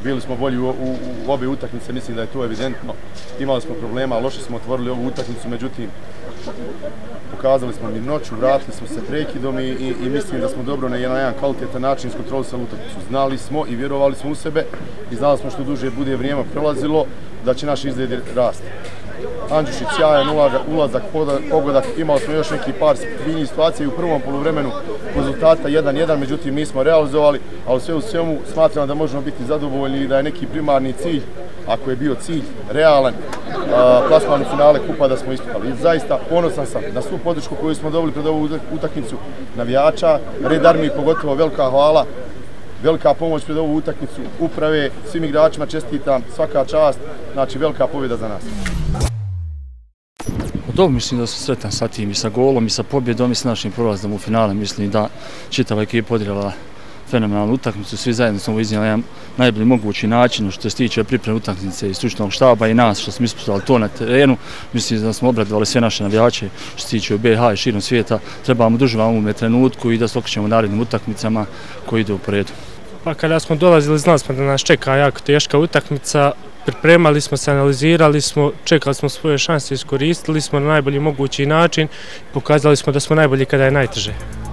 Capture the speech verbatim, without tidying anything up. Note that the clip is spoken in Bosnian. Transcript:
bili smo bolji u, u, u obe utakmice, mislim da je to evidentno. Imali smo problema, loše smo otvorili ovu utakmicu, međutim, pokazali smo mirnoću, vratili smo se prekidom i, i, i mislim da smo dobro na jedan, jedan kvalitetan način iskontrolisali utakmicu. Znali smo i vjerovali smo u sebe i znali smo što duže bude vrijeme prolazilo da će naš izgled rasti. Andžušić sjajan ulazak, pogodak, imali smo još neki par finih situacija i u prvom poluvremenu rezultata jedan jedan, međutim nismo realizovali, ali sve u svemu smatram da možemo biti zadovoljni i da je neki primarni cilj, ako je bio cilj realan, plasman u finale kupa da smo istupali. I zaista ponosan sam na svu podršku koju smo dobili pred ovu utakmicu navijača, Red Armiji pogotovo velika hvala, velika pomoć pred ovu utakmicu uprave, svim igračima čestitam, svaka čast, znači velika pobjeda za nas. Dobro, mislim da sam sretan sa tim i sa golom i sa pobjedom i sa našim prolazom u finale. Mislim da čitava ekipa odigrala fenomenalnu utakmicu, svi zajedno smo iznijeli jedan najbolji mogući način što se tiče pripreme utakmice i stručnog štaba i nas što smo ispostavili to na terenu. Mislim da smo obradovali sve naše navijače što se tiče u B iH i širom svijeta. Trebamo da uživamo u ovome trenutku i da se okrećemo narednim utakmicama koji idu po redu. Pa kada smo dolazili, znali smo da nas čeka jako teška utakmica. Pripremali smo se, analizirali smo, čekali smo svoje šanse, iskoristili smo na najbolji mogući način, pokazali smo da smo najbolji kada je najteže.